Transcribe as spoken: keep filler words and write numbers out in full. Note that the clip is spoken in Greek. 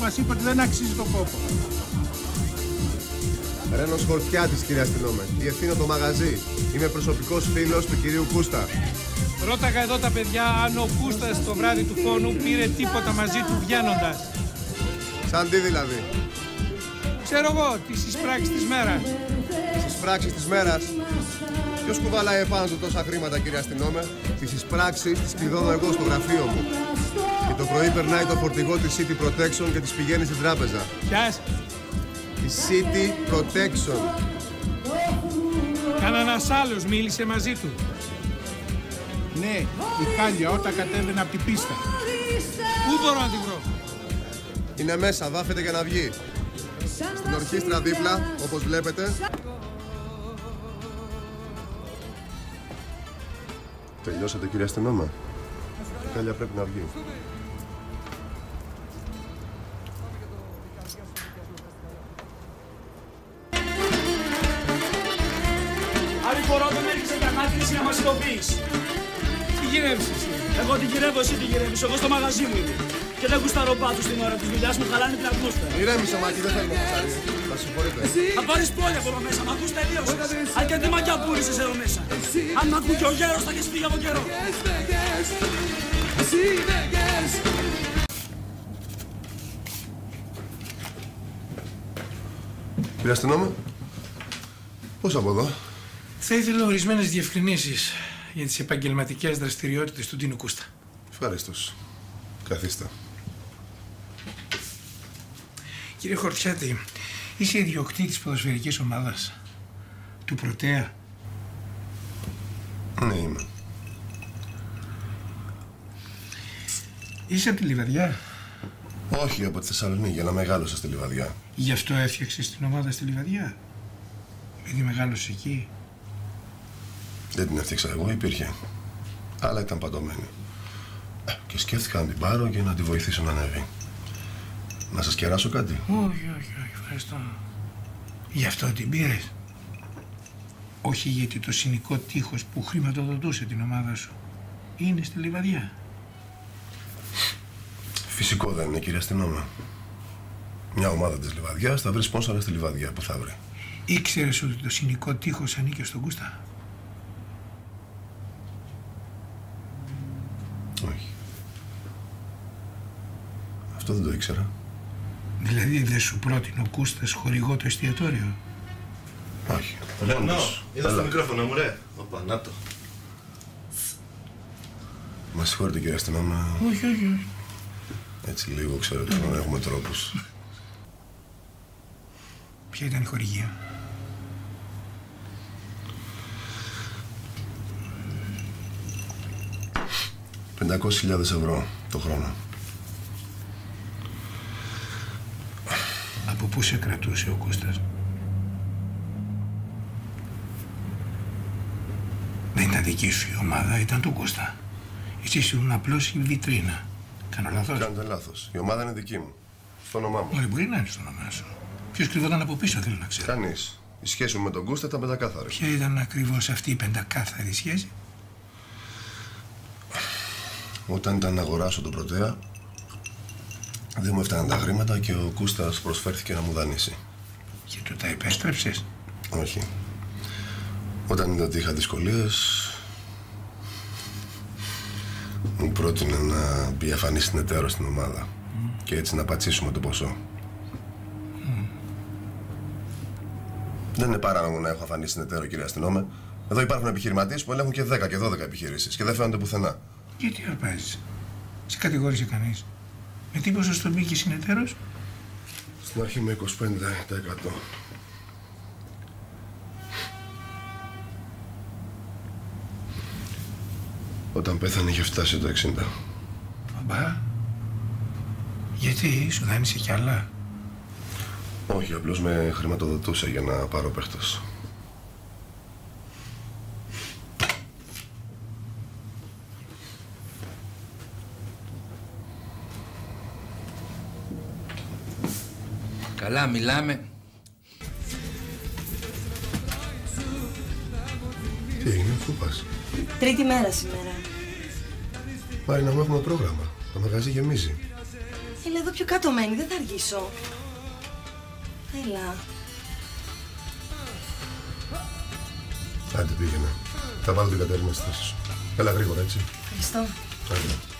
μας είπε ότι δεν αξίζει τον κόπο. Ρένος Χορτιάτης, κύριε αστυνόμε. Διευθύνω το μαγαζί. Είμαι προσωπικός φίλος του κυρίου Κούστα. Ρώταγα εδώ τα παιδιά αν ο Κούστας το βράδυ του φόνου πήρε τίποτα μαζί του βγαίνοντας. Σαν τι δηλαδή? Ξέρω εγώ, τις εισπράξεις της μέρας. Τις εισπράξεις της μέρας. Ποιος κουβαλάει επάνω του τόσα χρήματα, κύριε αστυνόμε? Τις εισπράξεις τις κλειδώνω εγώ στο γραφείο μου. Και το πρωί περνάει το φορτηγό της City Protection και τις πηγαίνει στην τράπεζα. Ποιας? Τη City Protection. Κανένας άλλος μίλησε μαζί του? Ναι, η Χάλια όταν κατέβαινε από την πίστα. Πού μπορώ να τη βρω? Είναι μέσα, βάφεται για να βγει. Στην ορχήστρα δίπλα, όπως βλέπετε. Τελειώσατε, κύριε αστυνόμα? Η Χάλια πρέπει να βγει. Άλλη φορά όταν έριξε για ανάκριση να μας ειδοποιείς. Τι γυρεύεις εσύ? Εγώ την γυρεύω, εσύ την γυρεύεις. Εγώ στο μαγαζί μου είμαι. Και δεν γουστάρω πάθους στην ώρα της δουλειάς μου, χαλάνε την ατμόσφαιρα. Ηρέμησε, Μάκη, δεν θέλουμε φασάρι. Θα συγχωρείτε. Θα πάρεις πόλη από εδώ μέσα, μ' ακούς τελείωσες. Αν και τι μαγιά πούλησες εδώ μέσα. Αν μ' ακούει και ο γέρος θα έχεις φύγει από καιρό. Κύριε αστυνόμε, πώς από εδώ? Θα ήθελα ορισμένες διευκρινήσεις για τις επαγγελματικές δραστηριότητες του Ντίνου Κούστα. Ευχαριστώς. Καθίστε. Κύριε Χορτιάτη, είσαι ιδιοκτήτης ποδοσφαιρικής ομάδας του Πρωτέα? Ναι, είμαι. Είσαι από τη Λιβαδιά? Όχι, από τη Θεσσαλονίκη, αλλά μεγάλωσα στη Λιβαδιά. Γι' αυτό έφτιαξες την ομάδα στη Λιβαδιά? Επειδή μεγάλωσες εκεί? Δεν την έφτιαξα εγώ, υπήρχε. Αλλά ήταν παντωμένη. Και σκέφτηκα να την πάρω και να τη βοηθήσω να ανέβει. Να σας κεράσω κάτι? Όχι, όχι, όχι, ευχαριστώ. Γι' αυτό την πήρες? Όχι γιατί το συνοικό τείχος που χρηματοδοτούσε την ομάδα σου είναι στη Λιβαδιά? Φυσικό δεν είναι, κύριε αστυνόμε. Μια ομάδα της Λιβαδιάς θα βρει σπόνσορα στη Λιβαδιά που θα βρει. Ήξερες ότι το συνοικό τείχος ανήκε στον Κούστα? Όχι. Αυτό δεν το ήξερα. Δηλαδή δεν σου πρότεινε ο Κούστας χορηγό το εστιατόριο? Όχι. Ρένο, είδα στο μικρόφωνο μου, ρε. Οπα, να το. Μα συγχωρείτε, κύριε αστυνόμε. Όχι, όχι, όχι. Έτσι λίγο, ξέρετε, να έχουμε τρόπους. Ποια ήταν η χορηγία? πεντακόσιες χιλιάδες ευρώ το χρόνο. Από πού σε κρατούσε ο Κούστας? Δεν ήταν δική σου η ομάδα, ήταν του Κούστα. Εσύ ήσουν απλώς η βιτρίνα. Κάνω λάθος? Κάνετε λάθος. Η ομάδα είναι δική μου. Στο όνομά μου. Ωραία, μπορεί να είναι στο όνομά σου. Ποιος κρυβόταν από πίσω, θέλω να ξέρω. Κανείς. Η σχέση μου με τον Κούστα ήταν πεντακάθαρη. Ποια ήταν ακριβώς αυτή η πεντακάθαρη σχέση? Όταν ήταν να αγοράσω τον Πρωτέα, δεν μου έφταναν τα χρήματα και ο Κούστας προσφέρθηκε να μου δανείσει. Και του τα επέστρεψες? Όχι. Όταν είδα ότι είχα δυσκολίες, μου πρότεινε να μπει αφανή συνεταίρο στην ομάδα. Mm. Και έτσι να πατσίσουμε το ποσό. Mm. Δεν είναι παράνομο να έχω αφανή συνεταίρο, κύριε αστυνόμε. Εδώ υπάρχουν επιχειρηματίες που ελέγχουν και δέκα και δώδεκα επιχειρήσεις και δεν φαίνονται πουθενά. Γιατί αρπάζεις? Σε κατηγόρησε κανείς? Με τι ποσοστό μπήκε συνεταίρος? Στην αρχή με είκοσι πέντε τοις εκατό. Όταν πέθανε είχε φτάσει το εξήντα. Μπα, γιατί σου δάνεισε κι άλλα? Όχι, απλώς με χρηματοδοτούσε για να πάρω παίχτες. Καλά, μιλάμε. Τι έγινε, πού πας? Τρίτη μέρα σήμερα. Πάρει να μου έχουμε πρόγραμμα. Το μαγαζί γεμίζει. Έλα εδώ πιο κάτω μένει, δεν θα αργήσω. Έλα. Άντε πήγαινε. Θα βάλω την Κατερίνα στη θέση σου. Έλα γρήγορα, έτσι. Ευχαριστώ. Άντε.